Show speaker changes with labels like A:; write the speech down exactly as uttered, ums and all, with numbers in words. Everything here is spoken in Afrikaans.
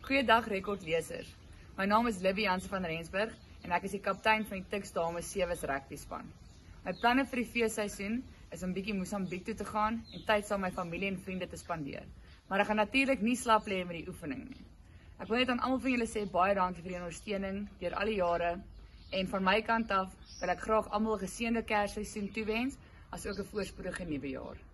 A: Goeiedag rekordlesers. My naam is Libby Jansen van Rensburg en ek is die kaptein van die Tuks Dames Sevens rugby span. My planne vir die feesseisoen is om bietjie Mosambiek toe te gaan en tyd saam met my familie en vriende te spandeer. Maar ek gaan natuurlik nie slap lê met die oefening nie. Ek wil net aan almal van julle sê baie dankie vir die ondersteuning deur al die jare en van my kant af wil ek graag almal 'n geseënde Kersseisoen toewens, asook 'n voorspoedige nuwe jaar.